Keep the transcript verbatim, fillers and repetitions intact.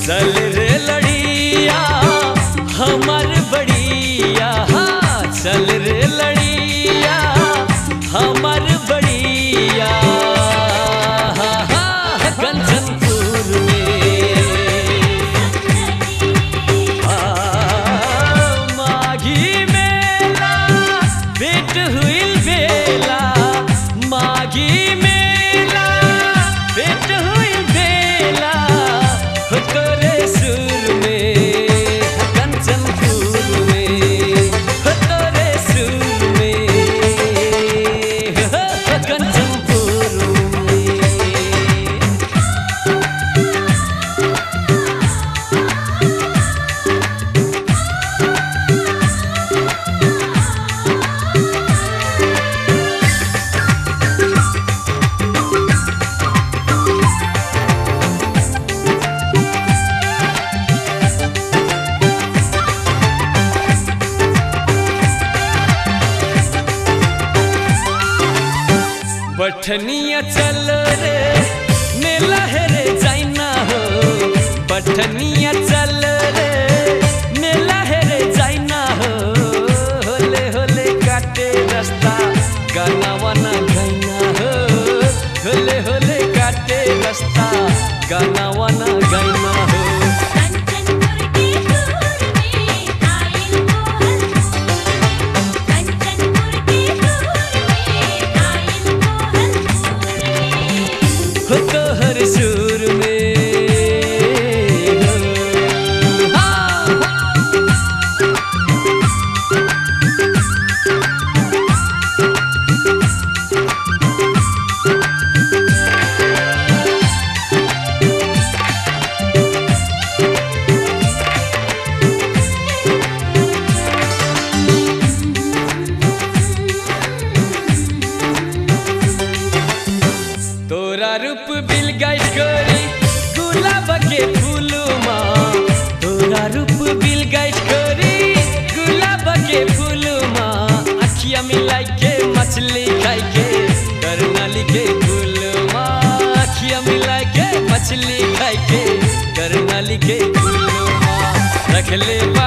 चल रे लड़िया हमर बढ़िया, चल रे लड़िया हमर बढ़िया। कंचनपुर में माघी मेला भेंट हुई बेला, माघी मेला भेंट हुई बेला तोरे सुर में, कंचनपुर में तोरे सुर में, कंचनपुर में। बठनिया चल रे मेला है रे जाइना हो, बठनिया चल रे मेला है रे जाइना हो। होले होले काटे रास्ता गाना वाना गाइना हो, होले होले काटे रास्ता गाना वाना गाइना हो। तोहर सुर में तोरा रूप बिल गाइड करी गुलाब के फूल माँ, तोरा रूप बिल गाइड करी गुलाब के फूल माँ। अखिया मिलाई के मछली खाई के करनाली के फूल माँ, अखिया मिलाई के मछली खाई के करनाली के फूल माँ। रख ले